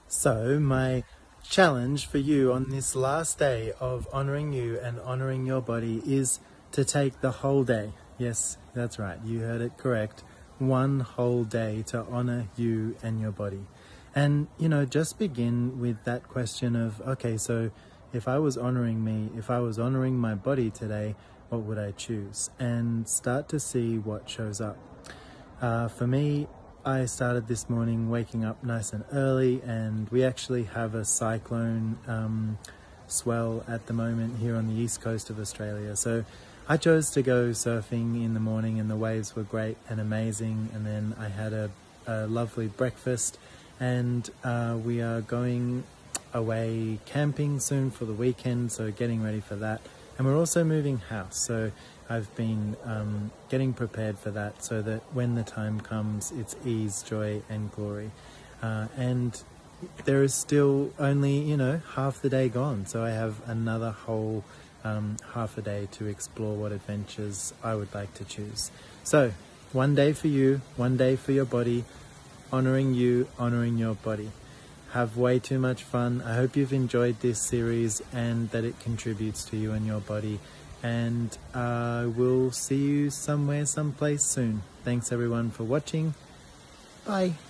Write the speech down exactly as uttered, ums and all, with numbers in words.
So my challenge for you on this last day of honoring you and honoring your body is to take the whole day. Yes, that's right. You heard it correct. One whole day to honor you and your body. And, you know, just begin with that question of, okay, so if I was honoring me, if I was honoring my body today, what would I choose? And start to see what shows up. Uh, for me, I started this morning waking up nice and early, and we actually have a cyclone um, swell at the moment here on the east coast of Australia. So I chose to go surfing in the morning, and the waves were great and amazing. And then I had a, a lovely breakfast, and uh, we are going away camping soon for the weekend, so getting ready for that. And we're also moving house, so I've been um, getting prepared for that so that when the time comes, it's ease, joy and glory. Uh, and there is still only, you know, half the day gone, so I have another whole um, half a day to explore what adventures I would like to choose. So one day for you, one day for your body, honoring you, honoring your body. Have way too much fun. I hope you've enjoyed this series and that it contributes to you and your body. And I uh, will see you somewhere, someplace soon. Thanks everyone for watching. Bye.